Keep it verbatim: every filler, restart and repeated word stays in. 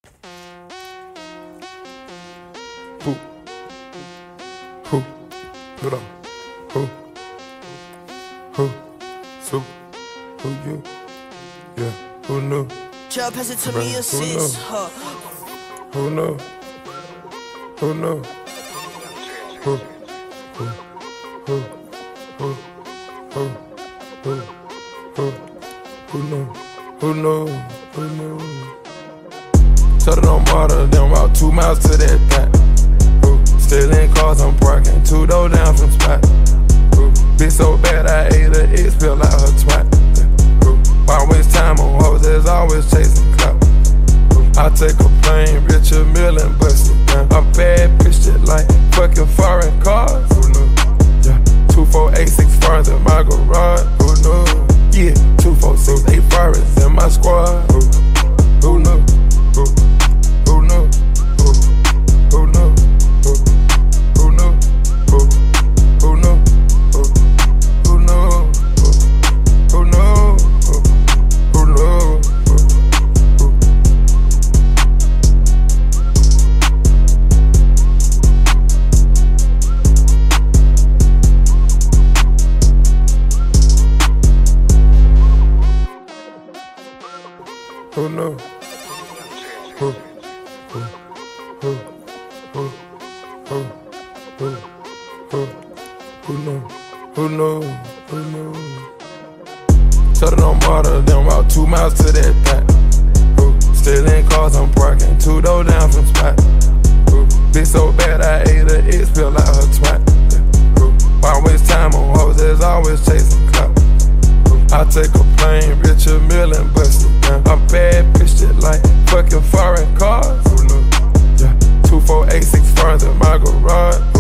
Who? Who? Hold on. Who? Who? So? Who you? Yeah. Who knew? Try pass it to me, assist. Huh. Who knew? Who knew? Who? Who? Who? Who? Who? Who? Who? Who knew? Who knew? Who knew? Told it on water, then walk two miles to that thing. Still in cars, I'm parking two doors down from spot. Bitch so bad, I ate her, it spill out her twat. Why waste time on hoes that's always chasing clout? I take a plane, Richard Mille and bust it down. I'm bad bitch shit like fucking foreign cars. Yeah, two four eight six foreigns in my garage. Who knew? Yeah, two four six eight foreigns in my squad. Who, who knew? Who, who knew? Who, who knew? Who, who knew? Who, who knew? Who, who knew? Who, who knew? Who, who knew? Who, who knew? Who, who, who, who, who, who, who, who knew? Who knew? Who knew? Told it on water, then walk two miles to that thing. Still in cars, I'm parking two doors down from spot. Bitch so bad, I ate her, it spill out her twat. Why waste time on hoes that's always chasing clout? I take a plane, Richard Mille and bust it down. I'm bad bitch shit like fucking foreign cars. Yeah, two four eight six foreigns in my garage.